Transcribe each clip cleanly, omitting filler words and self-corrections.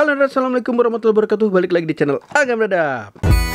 Halo dan assalamualaikum warahmatullahi wabarakatuh. Balik lagi di channel Agam Dadap.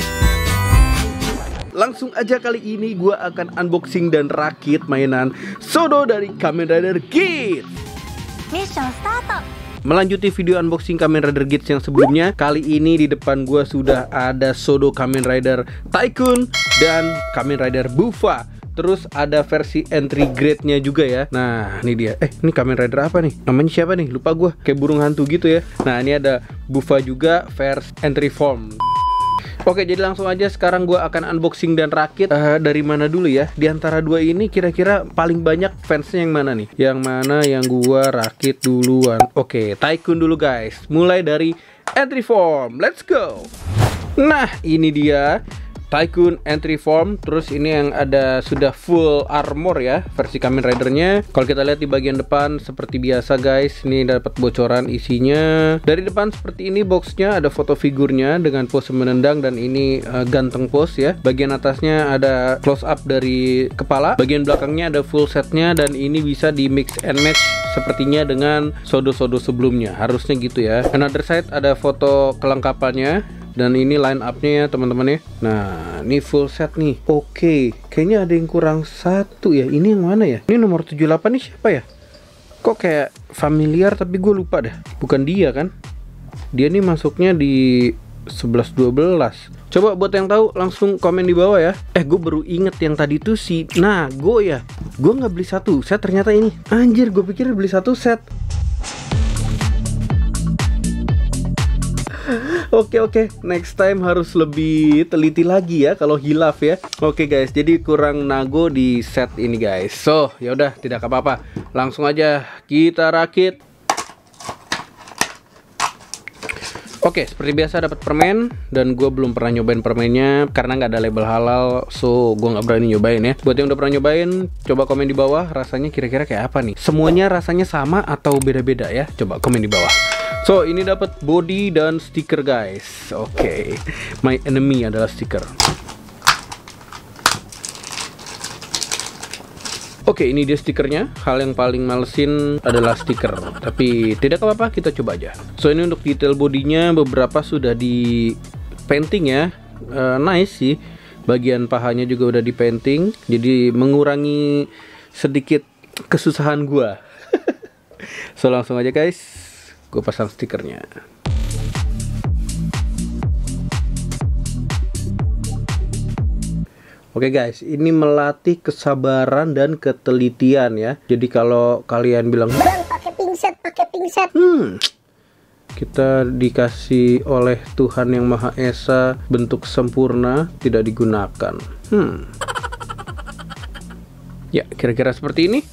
Langsung aja kali ini gue akan unboxing dan rakit mainan Sodo dari Kamen Rider Geats. Mission start. Melanjuti video unboxing Kamen Rider Geats yang sebelumnya, kali ini di depan gue sudah ada Sodo Kamen Rider Tycoon dan Kamen Rider Bufa. Terus ada versi entry grade-nya juga ya. Nah, ini dia. Ini Kamen Rider apa nih? Namanya siapa nih? Lupa gue. Kayak burung hantu gitu ya. Nah, ini ada Bufa juga versi entry form. Oke, jadi langsung aja sekarang gue akan unboxing dan rakit. Dari mana dulu ya? Di antara dua ini kira-kira paling banyak fansnya yang mana nih? Yang mana yang gue rakit duluan? Oke, Tycoon dulu guys. Mulai dari entry form. Let's go. Nah, ini dia Tycoon entry form. Terus ini yang ada sudah full armor ya, versi Kamen Ridernya. Kalau kita lihat di bagian depan seperti biasa guys, ini dapat bocoran isinya. Dari depan seperti ini boxnya, ada foto figurnya dengan pose menendang dan ini ganteng pose ya. Bagian atasnya ada close up dari kepala. Bagian belakangnya ada full setnya dan ini bisa di mix and match sepertinya dengan Sodo-Sodo sebelumnya. Harusnya gitu ya. Another side ada foto kelengkapannya. Dan ini line up-nya ya teman-teman ya. Nah, ini full set nih. Oke, kayaknya ada yang kurang satu ya. Ini yang mana ya? Ini nomor 78 nih siapa ya? Kok kayak familiar tapi gue lupa dah. Bukan dia kan? Dia nih masuknya di 11-12. Coba buat yang tahu langsung komen di bawah ya. Gue baru inget yang tadi tuh si Nago ya. Gue nggak beli satu set, ternyata ini. Anjir, gue pikir beli satu set. Oke, next time harus lebih teliti lagi ya kalau hilaf ya. Oke guys, jadi kurang Nago di set ini guys. So, ya udah tidak apa-apa. Langsung aja kita rakit. Oke, seperti biasa dapat permen dan gue belum pernah nyobain permennya karena nggak ada label halal, so gue nggak berani nyobain ya. Buat yang udah pernah nyobain, coba komen di bawah rasanya kira-kira kayak apa nih. Semuanya rasanya sama atau beda-beda ya? Coba komen di bawah. So, ini dapat body dan stiker guys. Oke, my enemy adalah stiker. Oke, ini dia stikernya. Hal yang paling malesin adalah stiker, tapi tidak apa-apa, kita coba aja. So, ini untuk detail bodinya beberapa sudah di painting ya. Nice sih. Bagian pahanya juga udah di painting, jadi mengurangi sedikit kesusahan gua. So, langsung aja guys, gue pasang stikernya. Oke guys, ini melatih kesabaran dan ketelitian ya. Jadi kalau kalian bilang, Bang, pakai pingset. kita dikasih oleh Tuhan yang Maha Esa bentuk sempurna tidak digunakan. Ya, kira-kira seperti ini.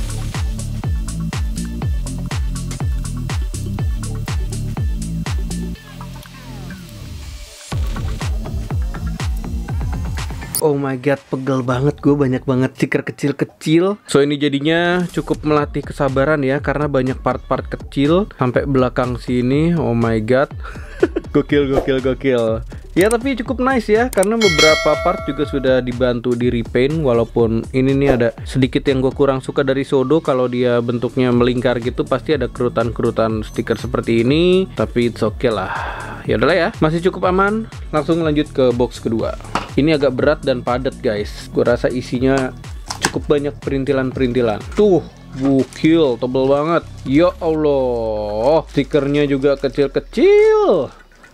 Oh my god, pegel banget gue, banyak banget stiker kecil-kecil. So, ini jadinya cukup melatih kesabaran ya, karena banyak part-part kecil sampai belakang sini. Oh my god. Gokil. Ya, tapi cukup nice ya, karena beberapa part juga sudah dibantu di repaint. Walaupun ini nih ada sedikit yang gue kurang suka dari Sodo. Kalau dia bentuknya melingkar gitu, pasti ada kerutan-kerutan stiker seperti ini. Tapi it's okay lah. Ya udahlah ya, masih cukup aman. Langsung lanjut ke box kedua. Ini agak berat dan padat guys. Gue rasa isinya cukup banyak perintilan-perintilan. Tuh, gokil, tebel banget. Ya Allah, stikernya juga kecil-kecil.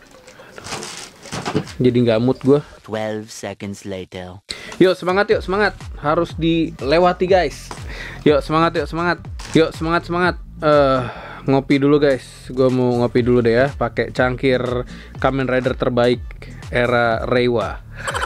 Jadi nggak mood gue. 12 seconds later. Yuk semangat. Harus dilewati guys. Yuk semangat. Yuk semangat. Ngopi dulu guys. Gue mau ngopi dulu deh ya, pakai cangkir Kamen Rider terbaik era Reiwa.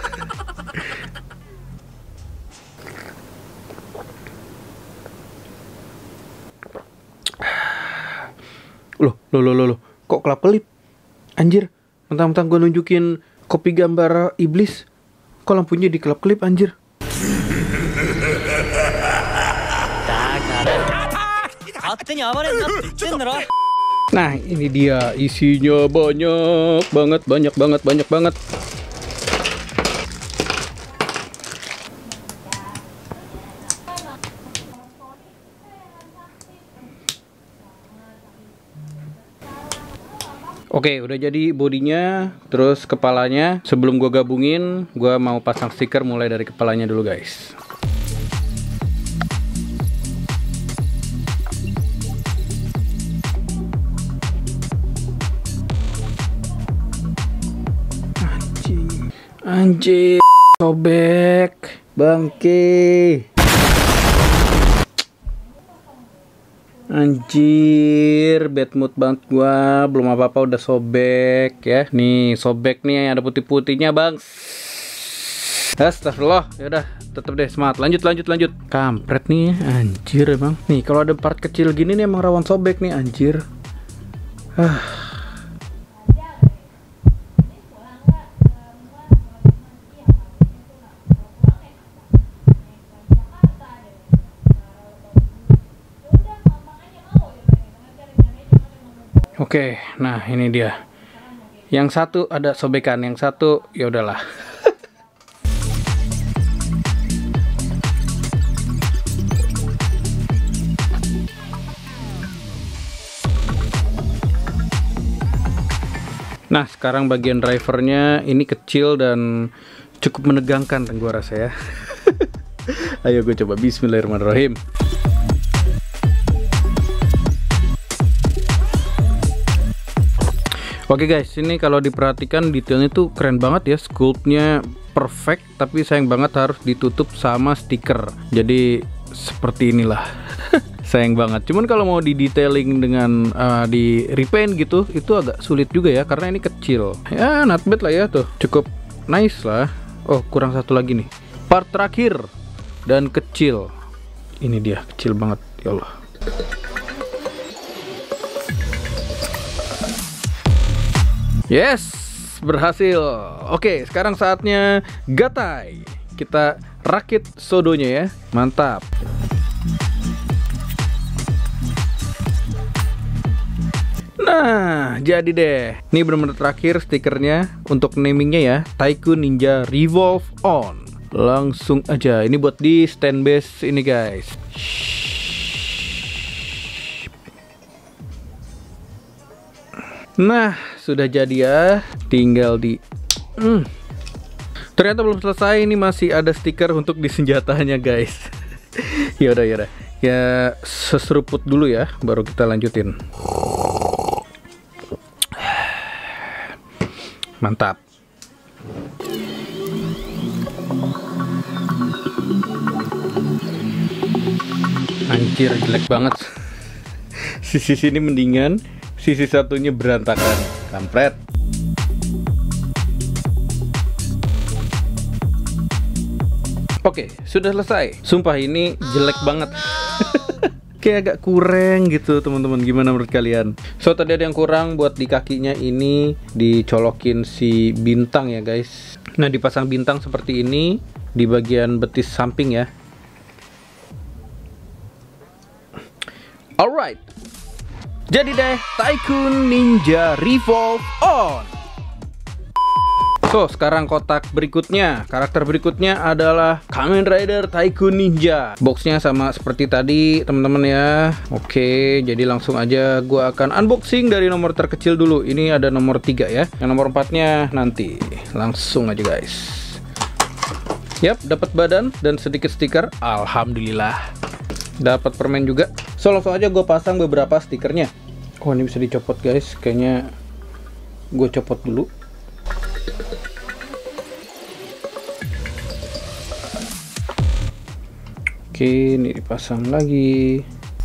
Loh. Kok kelap-kelip? Anjir, mentang-mentang gue nunjukin kopi gambar iblis, kok lampunya di kelap-kelip anjir. Nah, ini dia isinya banyak banget. Oke, udah jadi bodinya, terus kepalanya. Sebelum gue gabungin, gue mau pasang stiker mulai dari kepalanya dulu guys. Anjir, sobek, bangke. Anjir, bad mood banget gua. Belum apa-apa udah sobek ya. Nih, sobek nih ada putih-putihnya, Bang. Astagfirullah. Ya udah, tetep deh semangat. Lanjut. Kampret nih, anjir emang. Nih, kalau ada part kecil gini nih emang rawan sobek nih, anjir. Oke, nah ini dia. Yang satu ada sobekan, yang satu ya udahlah. Nah, sekarang bagian drivernya ini kecil dan cukup menegangkan gua rasa ya. Ayo gue coba, bismillahirrahmanirrahim. Oke guys, ini kalau diperhatikan detailnya tuh keren banget ya, sculptnya perfect, tapi sayang banget harus ditutup sama stiker. Jadi seperti inilah. Sayang banget. Cuman kalau mau di detailing dengan di repaint gitu, itu agak sulit juga ya, karena ini kecil. Ya not bad lah ya tuh, cukup nice lah. Oh kurang satu lagi nih, part terakhir dan kecil. Ini dia, kecil banget ya Allah. Yes, berhasil. Oke, sekarang saatnya gatai. Kita rakit sodonya ya. Mantap. Nah, jadi deh. Ini benar-benar terakhir stikernya untuk namingnya ya. Tycoon Ninja Revolve On. Langsung aja. Ini buat di stand base ini guys. Nah, sudah jadi ya, tinggal di ternyata belum selesai, ini masih ada stiker untuk di senjatanya guys. Yaudah ya, seseruput dulu ya, baru kita lanjutin. Mantap. Anjir, jelek banget. Sisi sini mendingan, sisi satunya berantakan. Kampret. Oke, sudah selesai. Sumpah ini jelek banget. Kayak agak kurang gitu teman-teman. Gimana menurut kalian? So tadi ada yang kurang buat di kakinya, ini dicolokin si bintang ya guys. Nah, dipasang bintang seperti ini di bagian betis samping ya. Alright. Jadi deh, Tycoon Ninja Revolve On. So, sekarang kotak berikutnya. Karakter berikutnya adalah Kamen Rider Tycoon Ninja. Boxnya sama seperti tadi, teman-teman ya. Oke, jadi langsung aja gua akan unboxing dari nomor terkecil dulu. Ini ada nomor 3 ya. Yang nomor 4-nya nanti. Langsung aja guys. Yap, dapat badan dan sedikit stiker. Alhamdulillah. Dapat permen juga. So, langsung aja gue pasang beberapa stikernya. Oh, ini bisa dicopot guys. Kayaknya gue copot dulu. Oke, ini dipasang lagi.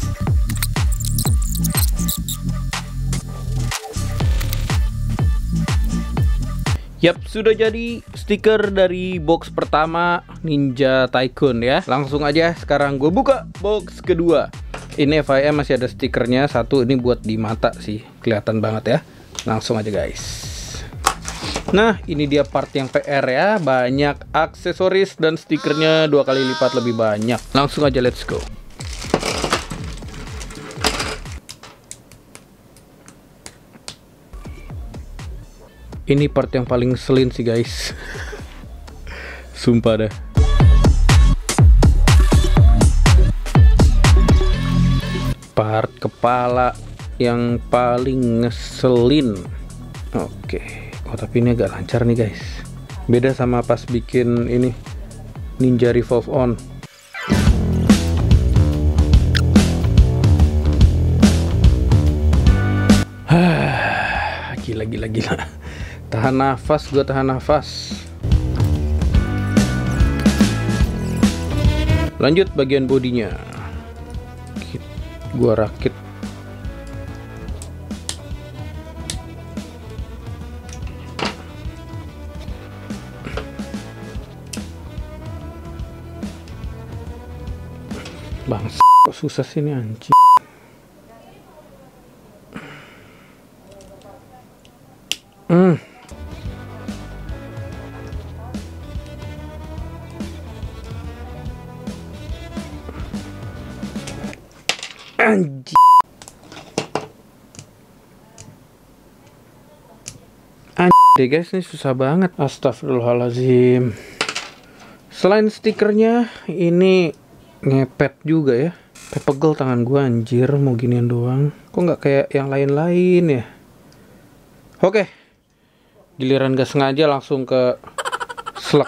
Yap, sudah jadi stiker dari box pertama Ninja Tycoon ya. Langsung aja sekarang gue buka box kedua. Ini FIM masih ada stikernya satu, ini buat di mata sih, kelihatan banget ya. Langsung aja guys. Nah, ini dia part yang PR ya, banyak aksesoris dan stikernya 2 kali lipat lebih banyak. Langsung aja let's go. Ini part yang paling ngeselin sih guys. Sumpah dah. Part kepala yang paling ngeselin. Oke. Oh tapi ini agak lancar nih guys. Beda sama pas bikin ini Ninja Revolve On. Gila. Tahan nafas, gua tahan nafas. Lanjut bagian bodinya. Gua rakit. Bang, kok susah sih ini anjing. Anjing. Deh guys, ini susah banget. Astagfirullahaladzim. Selain stikernya, ini ngepet juga ya. Pegel tangan gua anjir, mau ginian doang. Kok nggak kayak yang lain-lain ya? Oke, giliran gak sengaja langsung ke slug.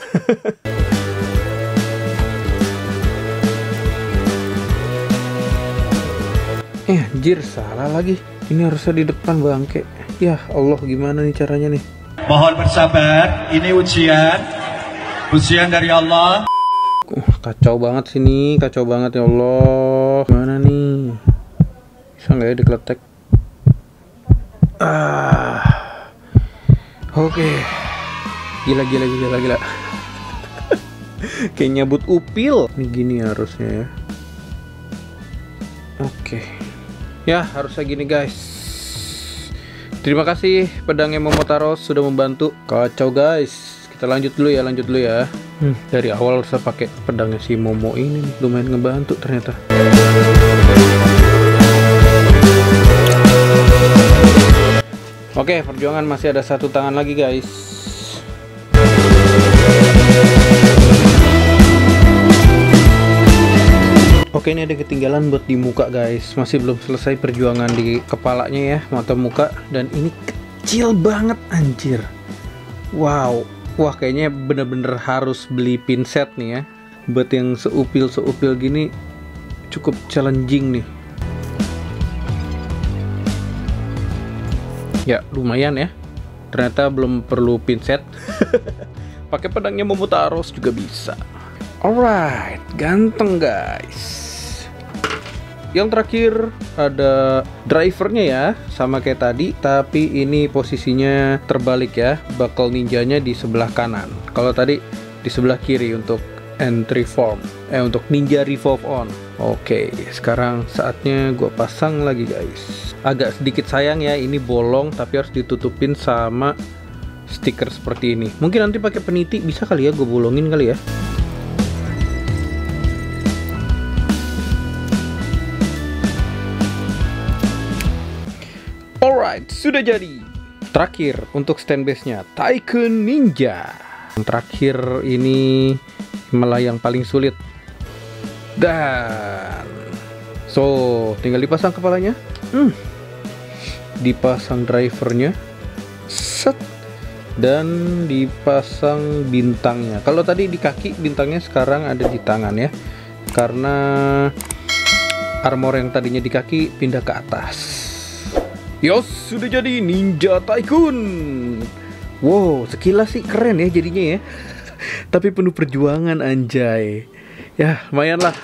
Anjir, salah lagi. Ini harusnya di depan bangke. Ya Allah, gimana nih caranya nih? Mohon bersabar, ini ujian dari Allah. Kacau banget sini, kacau banget ya Allah. Gimana nih? Bisa nggak ya dikletek? Oke. Gila. Kayak nyabut upil. Ini gini harusnya ya. Oke. Ya, harusnya gini guys. Terima kasih pedangnya Momotaro sudah membantu. Kacau guys. Kita lanjut dulu ya. Dari awal saya pakai pedangnya si Momo ini lumayan ngebantu ternyata. Oke, perjuangan masih ada satu tangan lagi guys. Oke, ini ada ketinggalan buat di muka guys. Masih belum selesai perjuangan di kepalanya ya, mata muka. Dan ini kecil banget anjir. Wow. Wah, kayaknya bener-bener harus beli pinset nih ya. Buat yang seupil gini cukup challenging nih. Ya, lumayan ya. Ternyata belum perlu pinset. Pakai pedangnya Momotaro juga bisa. Alright, ganteng guys. Yang terakhir ada drivernya ya, sama kayak tadi, tapi ini posisinya terbalik ya. Buckle ninjanya di sebelah kanan. Kalau tadi di sebelah kiri untuk entry form, untuk Ninja Revolve On. Oke, sekarang saatnya gua pasang lagi guys. Agak sedikit sayang ya, ini bolong tapi harus ditutupin sama stiker seperti ini. Mungkin nanti pakai peniti bisa kali ya, gue bolongin kali ya. Alright, sudah jadi. Terakhir untuk stand base-nya Tycoon Ninja. Yang terakhir ini malah yang paling sulit. Dan tinggal dipasang kepalanya. Dipasang drivernya. Set. Dan dipasang bintangnya. Kalau tadi di kaki, bintangnya sekarang ada di tangan ya. Karena armor yang tadinya di kaki pindah ke atas. Yos, sudah jadi Ninja Tycoon. Wow, sekilas sih keren ya jadinya ya. Tapi penuh perjuangan anjay. Ya, lumayan lah.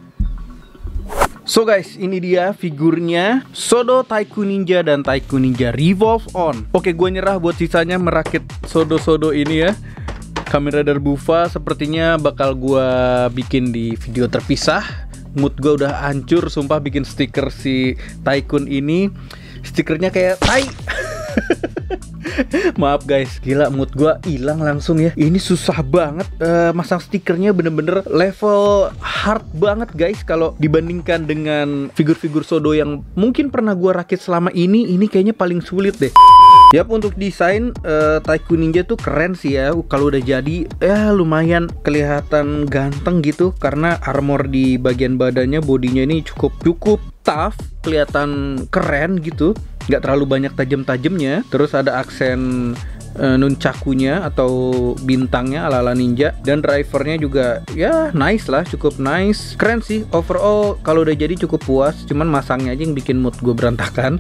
So guys, ini dia figurnya Sodo Tycoon Ninja dan Tycoon Ninja Revolve On. Oke, gue nyerah buat sisanya merakit Sodo ini ya. Kamen Rider Bufa sepertinya bakal gue bikin di video terpisah. Mood gue udah hancur, sumpah bikin stiker si Tycoon ini. Stikernya kayak tai. Maaf guys, gila mood gua hilang langsung ya. Ini susah banget, masang stikernya bener-bener level hard banget guys. Kalau dibandingkan dengan figur-figur Sodo yang mungkin pernah gua rakit selama ini kayaknya paling sulit deh. Yap, untuk desain Tycoon Ninja tuh keren sih ya. Kalau udah jadi ya lumayan kelihatan ganteng gitu. Karena armor di bagian badannya, bodinya ini cukup tough, kelihatan keren gitu. nggak terlalu banyak tajam-tajamnya. Terus ada aksen nunchakunya atau bintangnya ala-ala ninja, dan drivernya juga ya nice lah, cukup nice, keren sih overall. Kalau udah jadi cukup puas, cuman masangnya aja yang bikin mood gue berantakan.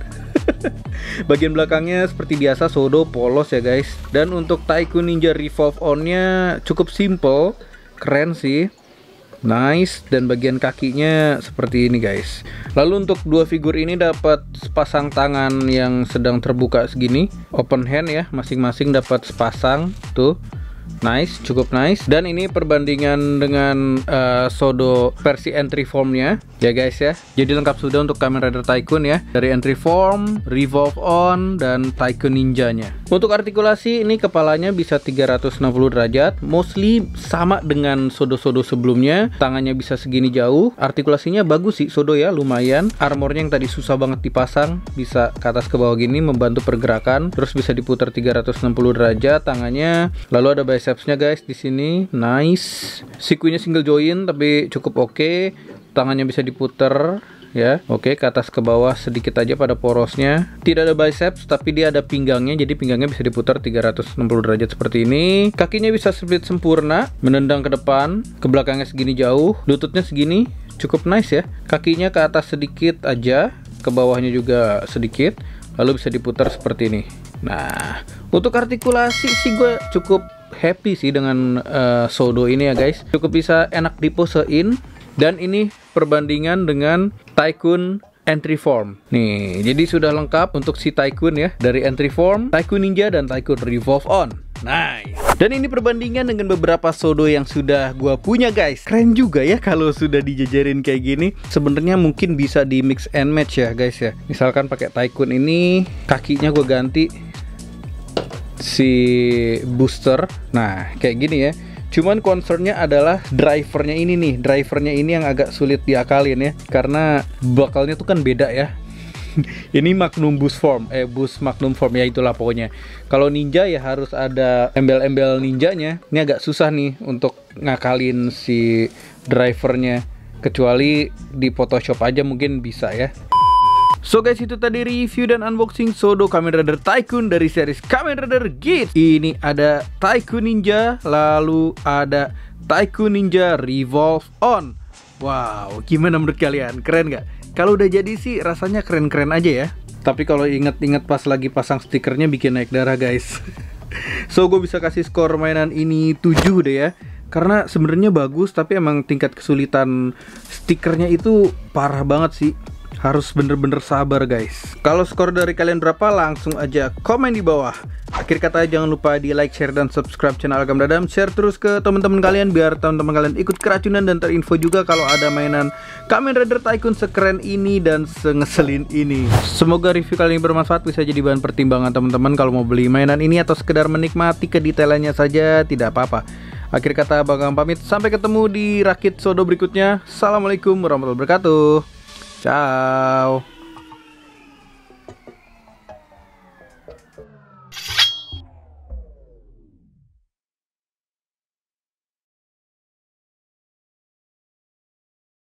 Bagian belakangnya seperti biasa Sodo polos ya guys. Dan untuk Tycoon Ninja Revolve On-nya cukup simple, keren sih, nice. Dan bagian kakinya seperti ini guys. Lalu untuk dua figur ini dapat sepasang tangan yang sedang terbuka segini, open hand ya, masing-masing dapat sepasang tuh. Nice, cukup nice. Dan ini perbandingan dengan Sodo versi entry formnya ya guys ya. Jadi lengkap sudah untuk Kamen Rider Tycoon ya, dari entry form, Revolve On, dan Tycoon Ninjanya. Untuk artikulasi ini kepalanya bisa 360 derajat, mostly sama dengan Sodo-Sodo sebelumnya. Tangannya bisa segini jauh, artikulasinya bagus sih Sodo ya, lumayan. Armornya yang tadi susah banget dipasang bisa ke atas ke bawah gini, membantu pergerakan. Terus bisa diputar 360 derajat tangannya. Lalu ada bicepsnya guys di sini, nice. Sikunya single joint tapi cukup oke. Tangannya bisa diputer ya, oke, ke atas ke bawah sedikit aja pada porosnya. Tidak ada biceps tapi dia ada pinggangnya, jadi pinggangnya bisa diputar 360 derajat seperti ini. Kakinya bisa split sempurna, menendang ke depan, ke belakangnya segini jauh, lututnya segini, cukup nice ya. Kakinya ke atas sedikit aja, ke bawahnya juga sedikit, lalu bisa diputar seperti ini. Nah, untuk artikulasi sih gue cukup happy sih dengan Sodo ini ya guys. Cukup bisa enak diposein. Dan ini perbandingan dengan Tycoon entry form. Nih, jadi sudah lengkap untuk si Tycoon ya, dari entry form, Tycoon Ninja, dan Tycoon Revolve On. Nice. Dan ini perbandingan dengan beberapa Sodo yang sudah gua punya guys. Keren juga ya kalau sudah dijajarin kayak gini. Sebenarnya mungkin bisa di mix and match ya guys ya. Misalkan pakai Tycoon ini, kakinya gua ganti si booster. Nah, kayak gini ya. Cuman concernnya adalah drivernya ini nih. Drivernya ini yang agak sulit diakalin ya, karena bakalnya tuh kan beda ya. Ini Magnum Boost Form, Boost Magnum Form ya, itulah pokoknya. Kalau ninja ya harus ada embel-embel ninjanya. Ini agak susah nih untuk ngakalin si drivernya. Kecuali di Photoshop aja mungkin bisa ya. So guys, itu tadi review dan unboxing Sodo Kamen Rider Tycoon dari series Kamen Rider Geats. Ini ada Tycoon Ninja, lalu ada Tycoon Ninja Revolve On. Wow, gimana menurut kalian? Keren gak? Kalau udah jadi sih rasanya keren-keren aja ya. Tapi kalau inget-inget pas lagi pasang stikernya bikin naik darah guys. So gue bisa kasih skor mainan ini 7 deh ya. Karena sebenarnya bagus, tapi emang tingkat kesulitan stikernya itu parah banget sih. Harus bener-bener sabar guys. Kalau skor dari kalian berapa, langsung aja komen di bawah. Akhir kata jangan lupa di like, share, dan subscribe channel Agam Dadam. Share terus ke teman-teman kalian biar teman-teman kalian ikut keracunan dan terinfo juga kalau ada mainan Kamen Rider Tycoon sekeren ini dan sengeselin ini. Semoga review kali ini bermanfaat, bisa jadi bahan pertimbangan teman-teman kalau mau beli mainan ini atau sekedar menikmati kedetailannya saja, tidak apa-apa. Akhir kata Bagam pamit, sampai ketemu di rakit Sodo berikutnya. Assalamualaikum warahmatullahi wabarakatuh. Ciao.